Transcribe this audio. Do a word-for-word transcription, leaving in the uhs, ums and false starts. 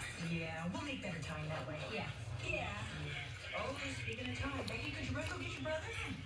Yeah, we'll make better time that way. Yeah. Yeah. Oh, speaking of time, Becky, could you run go get your brother?